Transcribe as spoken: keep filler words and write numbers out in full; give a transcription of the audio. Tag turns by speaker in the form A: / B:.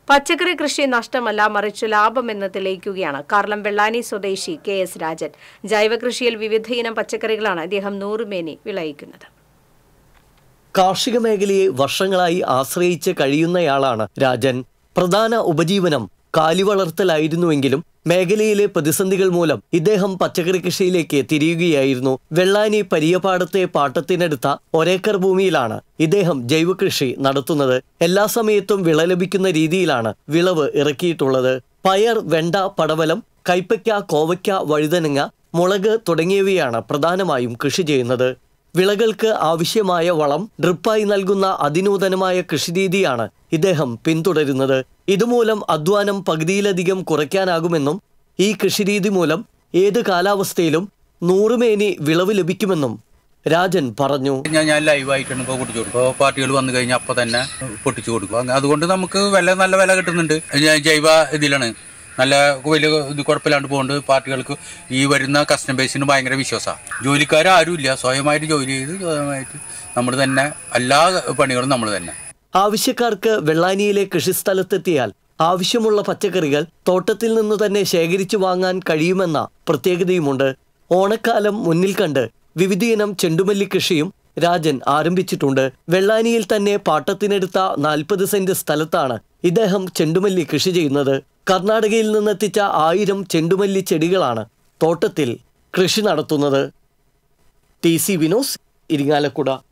A: പച്ചക്കറി കൃഷി നഷ്ടമല്ല, മറിച്ച് ലാഭമെന്ന് തെളിയിക്കുകയാണ് കാർളം വെള്ളാനി സ്വദേശി കെ എസ് രാജൻ. ജൈവകൃഷിയിൽ വിവിധയിനം പച്ചക്കറികളാണ് അദ്ദേഹം നൂറുമേനി വിളയിക്കുന്നത്.
B: കാർഷിക മേഖലയെ വർഷങ്ങളായി ആശ്രയിച്ച് കഴിയുന്നയാളാണ് രാജൻ. പ്രധാന ഉപജീവനം കാലിവളർത്തലായിരുന്നുവെങ്കിലും മേഖലയിലെ പ്രതിസന്ധികൾ മൂലം ഇദ്ദേഹം പച്ചക്കറി കൃഷിയിലേക്ക് തിരിയുകയായിരുന്നു. വെള്ളാനി പരിയപാടത്തെ പാട്ടത്തിനടുത്ത ഒരേക്കർ ഭൂമിയിലാണ് ഇദ്ദേഹം ജൈവകൃഷി നടത്തുന്നത്. എല്ലാ സമയത്തും വിള ലഭിക്കുന്ന രീതിയിലാണ് വിളവ് ഇറക്കിയിട്ടുള്ളത്. പയർ, വെണ്ട, പടവലം, കൈപ്പയ്ക്ക, കോവയ്ക്ക, വഴുതനങ്ങ, മുളക് തുടങ്ങിയവയാണ് പ്രധാനമായും കൃഷി ചെയ്യുന്നത്. വിളകൾക്ക് ആവശ്യമായ വളം ഡ്രിപ്പായി നൽകുന്ന അതിനൂതനമായ കൃഷിരീതിയാണ് ഇദ്ദേഹം പിന്തുടരുന്നത്. ഇതുമൂലം അധ്വാനം പകുതിയിലധികം കുറയ്ക്കാനാകുമെന്നും ഈ കൃഷിരീതി മൂലം ഏത് കാലാവസ്ഥയിലും നൂറുമേനി വിളവ് ലഭിക്കുമെന്നും രാജൻ പറഞ്ഞു.
C: ഞാൻ ഞാൻ ലൈവായിട്ടാണ് ഇപ്പോൾ പൊട്ടിച്ചു കൊടുക്കും. ഇപ്പോൾ പാർട്ടികൾ വന്നു കഴിഞ്ഞാൽ അപ്പോൾ തന്നെ പൊട്ടിച്ചു കൊടുക്കും. അതുകൊണ്ട് നമുക്ക് വില നല്ല വില കിട്ടുന്നുണ്ട്. ജൈവ ഇതിലാണ് നല്ല വലിയ ഇത് കുഴപ്പമില്ലാണ്ട് പോകുന്നുണ്ട്. പാർട്ടികൾക്ക് ഈ വരുന്ന കസ്റ്റമേഴ്സിന് ഭയങ്കര വിശ്വാസമാണ്. ജോലിക്കാരും ഇല്ല, സ്വയമായിട്ട് ജോലി ചെയ്ത് സ്വയമായിട്ട് നമ്മൾ തന്നെ എല്ലാ പണികളും നമ്മൾ തന്നെ.
B: ആവശ്യക്കാർക്ക് വെള്ളാനിയിലെ കൃഷിസ്ഥലത്തെത്തിയാൽ ആവശ്യമുള്ള പച്ചക്കറികൾ തോട്ടത്തിൽ നിന്ന് തന്നെ ശേഖരിച്ചു വാങ്ങാൻ കഴിയുമെന്ന പ്രത്യേകതയുമുണ്ട്. ഓണക്കാലം മുന്നിൽ കണ്ട് വിവിധയിനം ചെണ്ടുമല്ലി കൃഷിയും രാജൻ ആരംഭിച്ചിട്ടുണ്ട്. വെള്ളാനിയിൽ തന്നെ പാട്ടത്തിനെടുത്ത നാൽപ്പത് സെന്റ് സ്ഥലത്താണ് ഇദ്ദേഹം ചെണ്ടുമല്ലി കൃഷി ചെയ്യുന്നത്. കർണാടകയിൽ നിന്നെത്തിച്ച ആയിരം ചെണ്ടുമല്ലി ചെടികളാണ് തോട്ടത്തിൽ കൃഷി നടത്തുന്നത്. T C Vinos, Irinjalakuda.